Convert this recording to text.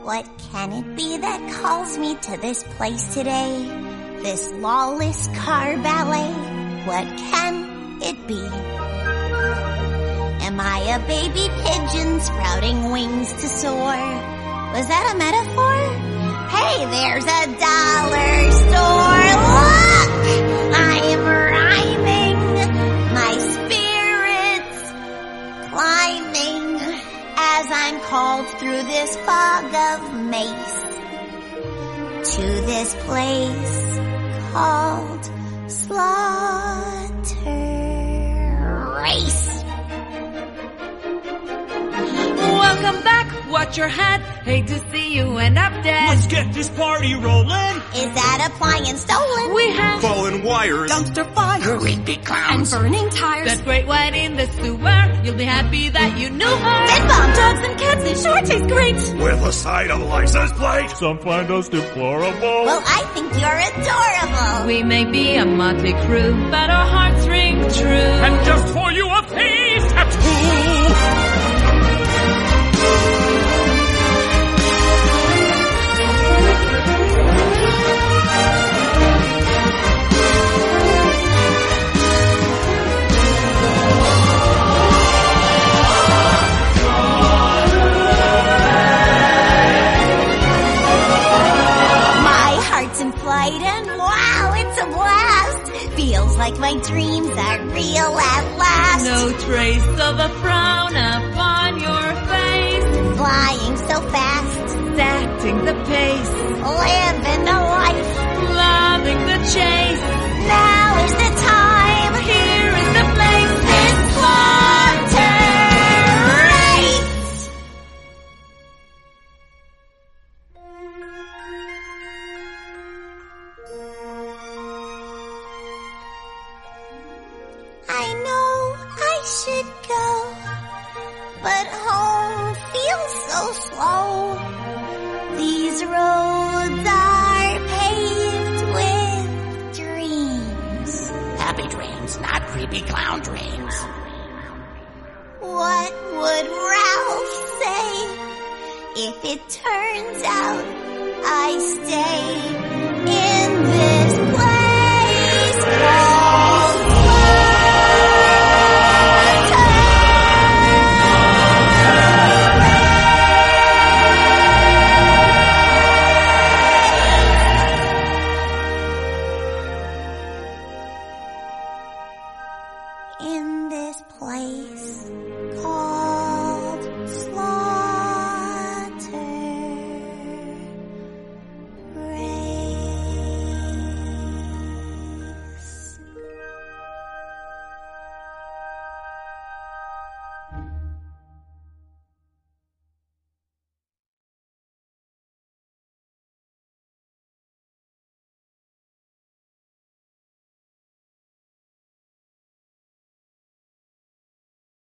What can it be that calls me to this place today? This lawless car ballet? What can it be? Am I a baby pigeon sprouting wings to soar? Was that a metaphor? Hey, there's a dollar store. Look! I am rhyming. My spirit's climbing as I'm called through this fog of mace to this place called Slaughter Race. Welcome back, watch your head. Hate to see you end up dead. Let's get this party rolling. Is that appliance stolen? We have Fallen wires, dumpster fire, creepy clowns, and burning tires. that great white in the sewer. You'll be happy that you knew her. Bed bomb, Dogs and cats, they sure taste great. with a side of license plate. Some find us deplorable. Well, I think you're adorable. We may be a motley crew, but our hearts ring true. And just for you, a face tattoo. And wow, it's a blast. Feels like my dreams are real at last. No trace of a frown upon your face. Flying so fast, Setting the pace. living a life. Loving the chase. Now is the time. Here is the place. It's Slaughter Race. I know I should go, but home feels so slow. These roads are paved with dreams. Happy dreams, not creepy clown dreams. What would Ralph say if it turns out I stay?